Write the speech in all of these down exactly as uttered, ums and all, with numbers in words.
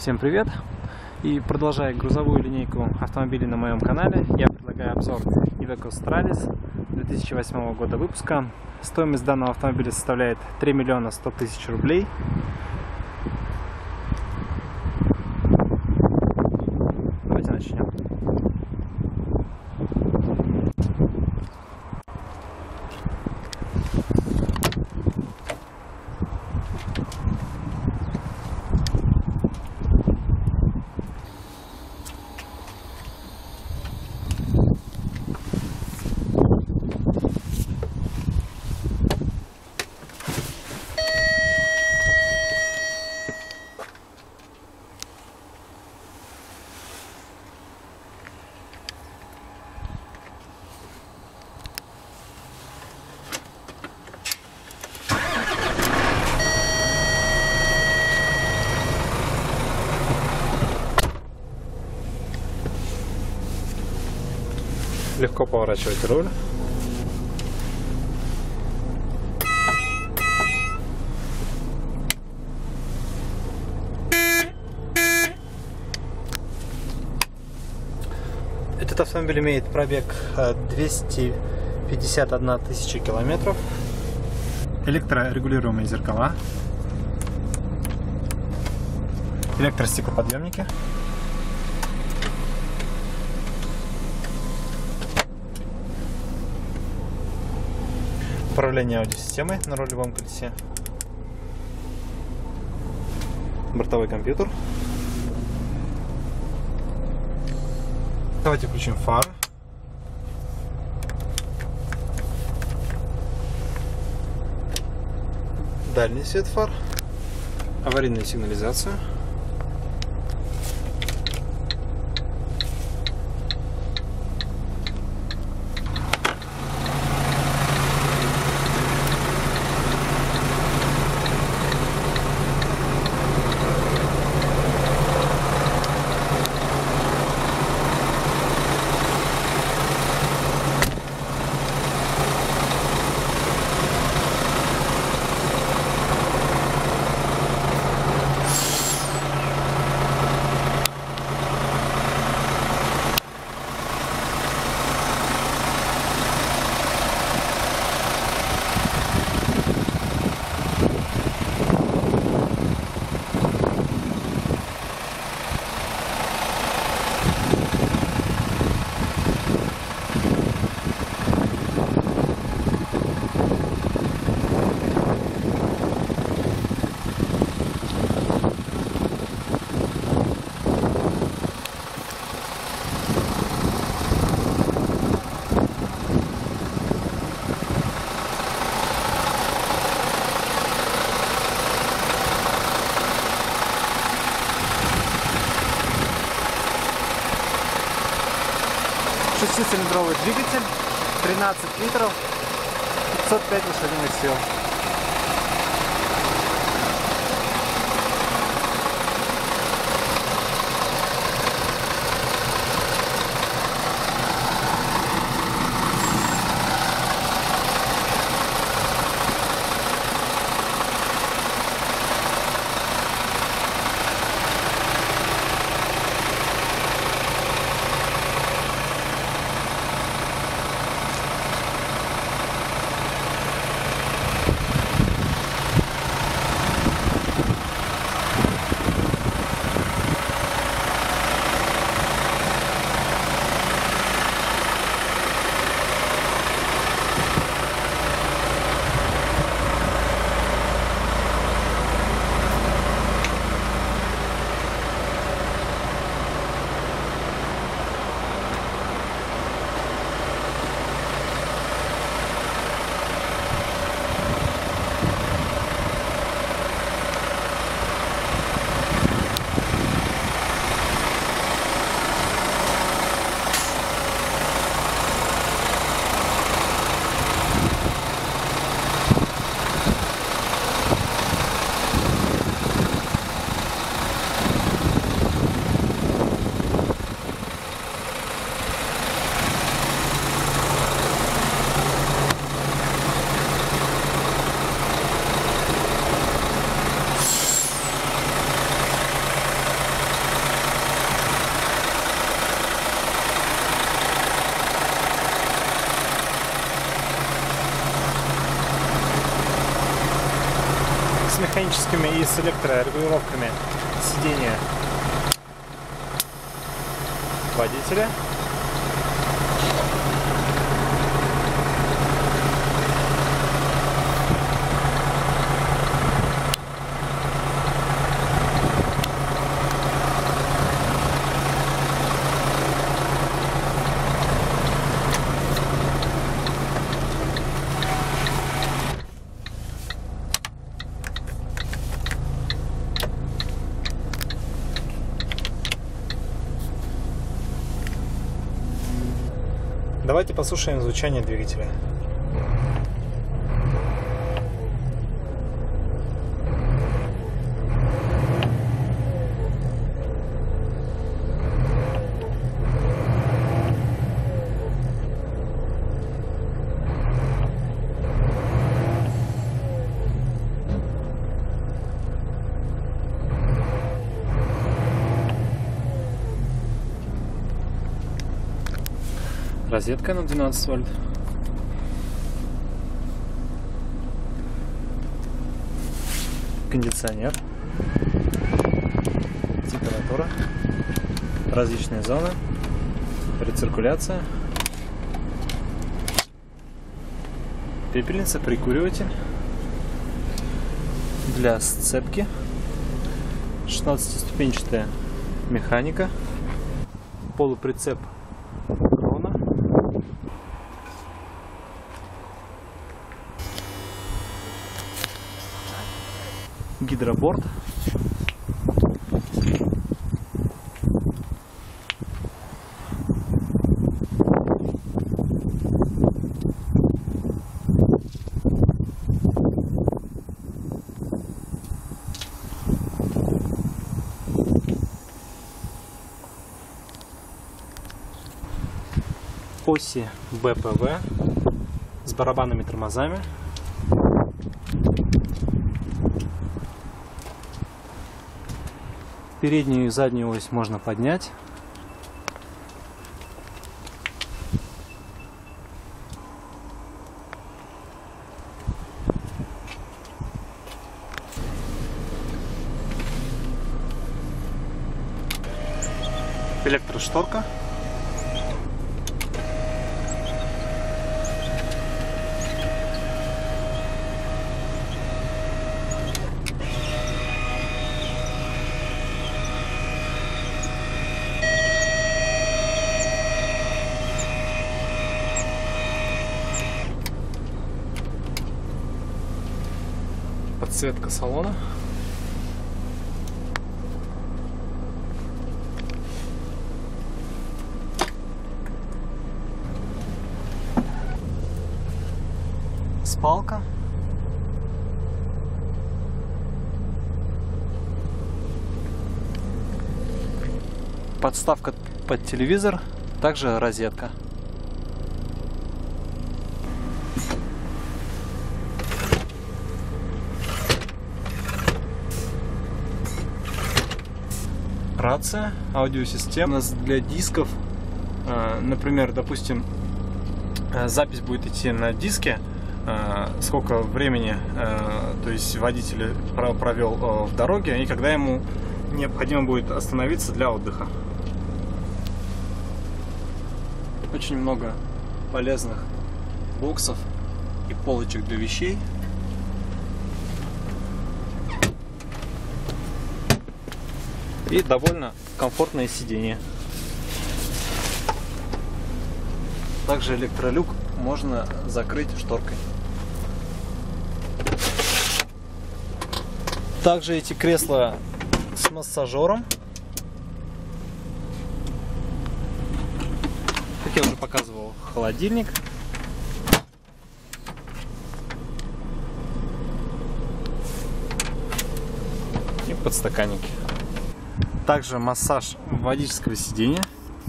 Всем привет! И продолжая грузовую линейку автомобилей на моем канале, я предлагаю обзор Iveco Stralis две тысячи восьмого года выпуска. Стоимость данного автомобиля составляет три миллиона сто тысяч рублей. Давайте начнем. Легко поворачивать руль. Этот автомобиль имеет пробег двести пятьдесят одна тысяча километров. Электрорегулируемые зеркала. Электростеклоподъемники. Управление аудиосистемой на рулевом колесе. Бортовой компьютер. Давайте включим фары. Дальний свет фар. Аварийную сигнализацию. Шестицилиндровый двигатель, тринадцать литров, пятьсот пять лошадиных сил. механическими и с электрорегулировками сидения водителя. Давайте послушаем звучание двигателя. Розетка на двенадцать вольт. Кондиционер. Температура. Различные зоны. Рециркуляция. Пепельница, прикуриватель. Для сцепки. шестнадцатиступенчатая механика. Полуприцеп. Гидроборд. Оси бэ пэ вэ с барабанными тормозами. Переднюю и заднюю ось можно поднять. Электрошторка. Подсветка салона. Спалка. Подставка под телевизор, также розетка. Рация, аудиосистема. У нас для дисков, например, допустим, запись будет идти на диске, сколько времени, то есть водитель провел в дороге и когда ему необходимо будет остановиться для отдыха. Очень много полезных боксов и полочек для вещей. И довольно комфортное сиденье. Также электролюк можно закрыть шторкой. Также эти кресла с массажером. Как я уже показывал, холодильник. И подстаканники. Также массаж водительского сиденья.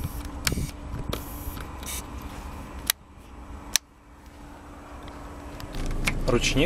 Ручник.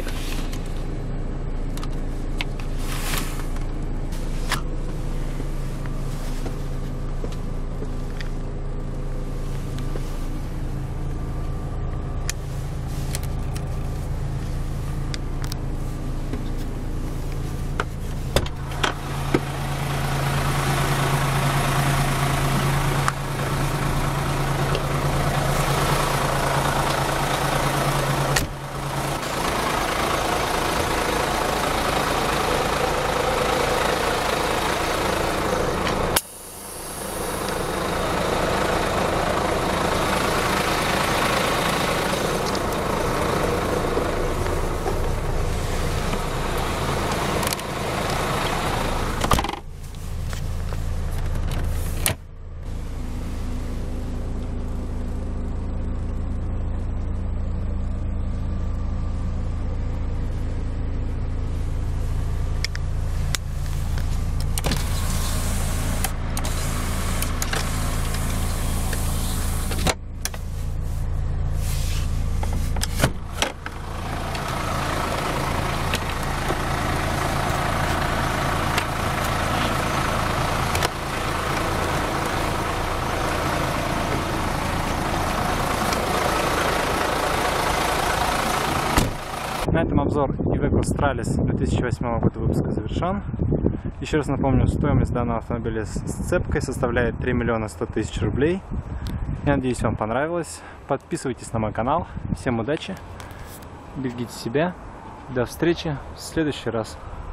На этом обзор Iveco Stralis две тысячи восьмого года выпуска завершен. Еще раз напомню, стоимость данного автомобиля с сцепкой составляет три миллиона сто тысяч рублей. Я надеюсь, вам понравилось. Подписывайтесь на мой канал. Всем удачи, берегите себя. До встречи в следующий раз.